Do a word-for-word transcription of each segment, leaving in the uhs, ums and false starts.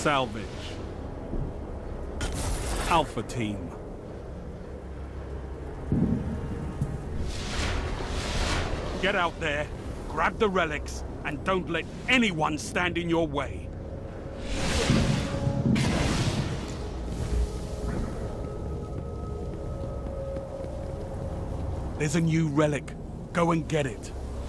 Salvage. Alpha Team. Get out there, grab the relics, and don't let anyone stand in your way. There's a new relic. Go and get it.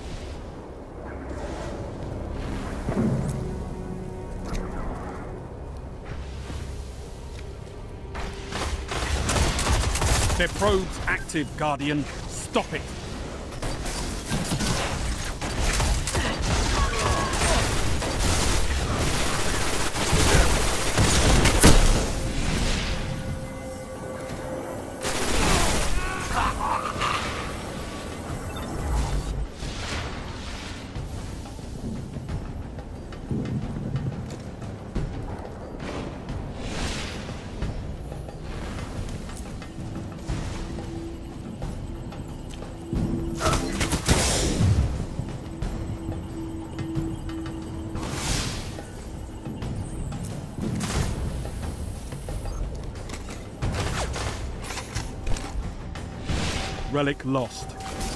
Their probe's active, Guardian. Stop it. Relic lost.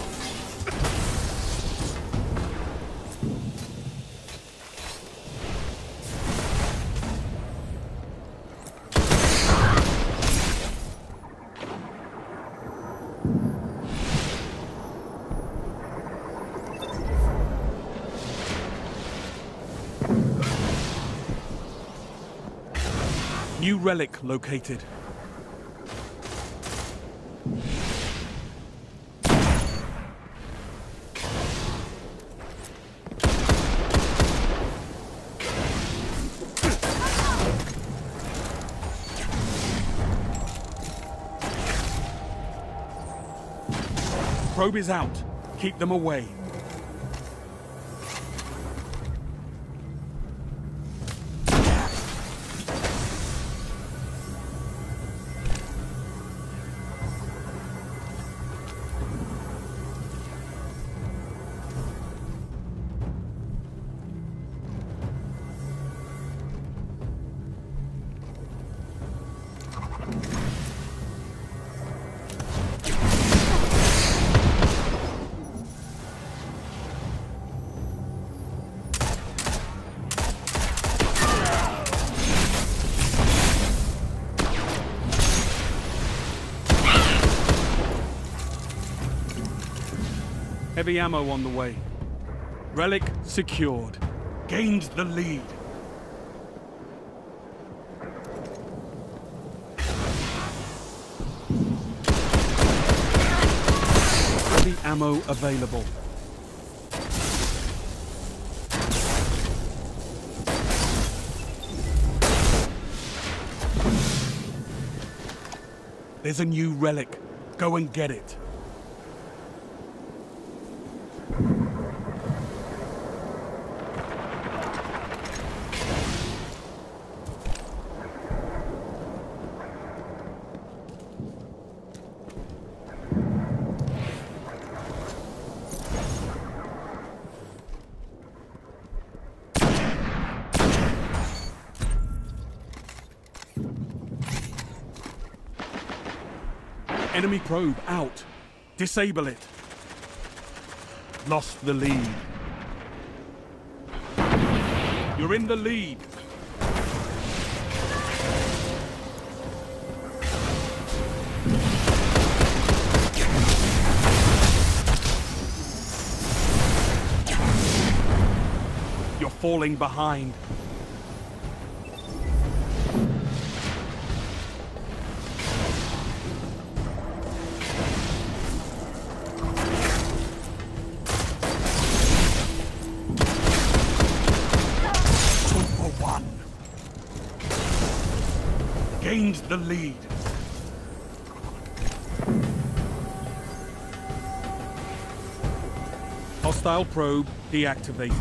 New relic located. Probe is out. Keep them away. Heavy ammo on the way. Relic secured. Gained the lead. Heavy ammo available. There's a new relic. Go and get it. Enemy probe out. Disable it. Lost the lead. You're in the lead. You're falling behind. Gained the lead. Hostile probe deactivated.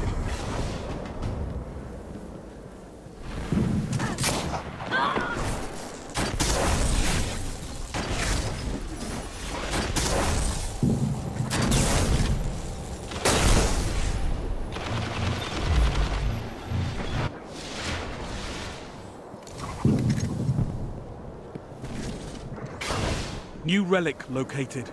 New relic located.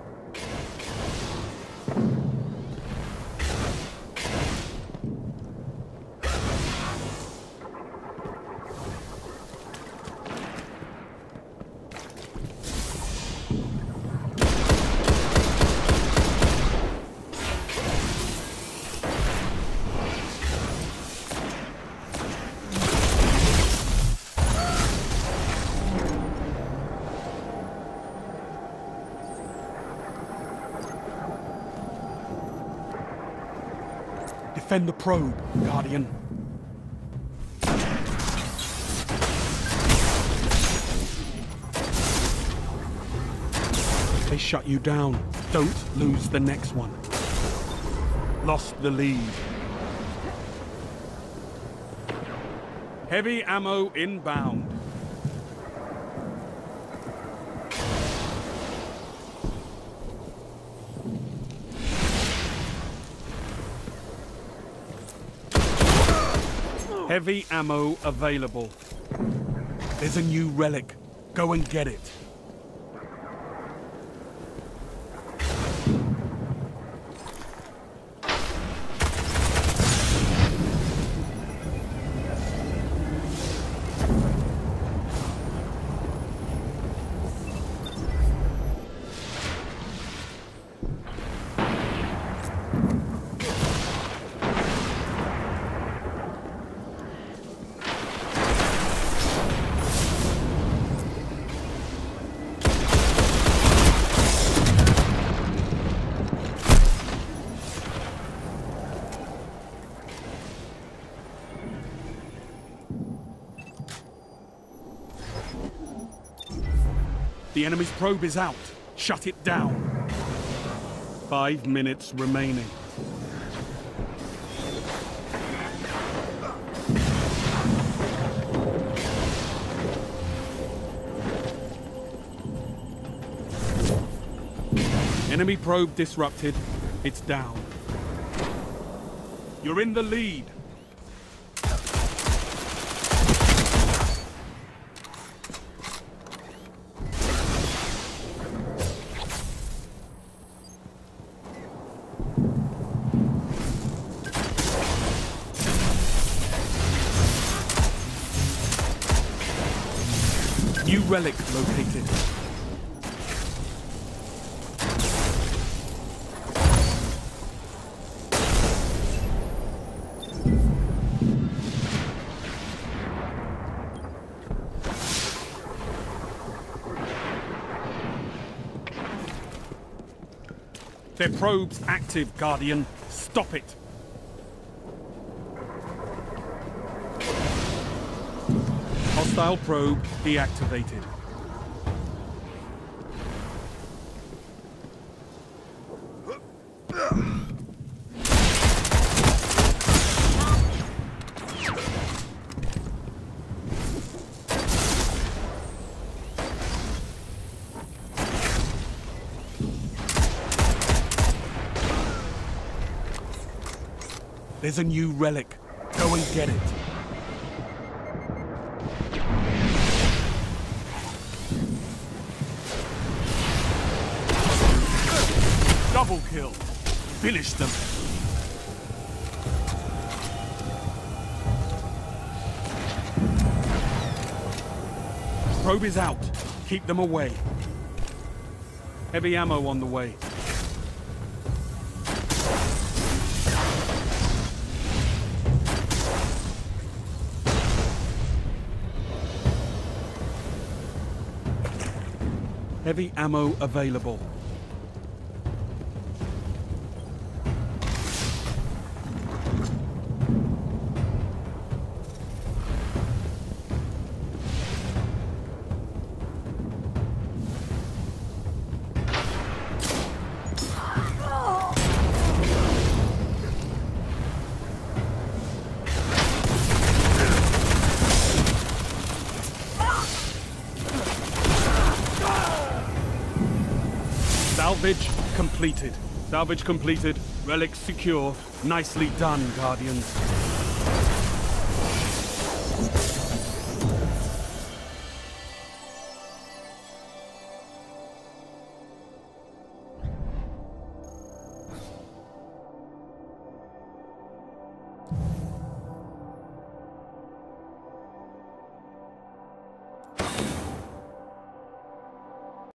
Defend the probe, Guardian. They shut you down. Don't lose the next one. Lost the lead. Heavy ammo inbound. Heavy ammo available. There's a new relic. Go and get it. The enemy's probe is out. Shut it down. Five minutes remaining. Enemy probe disrupted. It's down. You're in the lead. New relic located. Their probe's active, Guardian. Stop it. Hostile probe deactivated. There's a new relic. Go and get it. Double kill. Finish them. Probe is out. Keep them away. Heavy ammo on the way. Heavy ammo available. Salvage completed. Salvage completed. Relics secure. Nicely done, Guardians.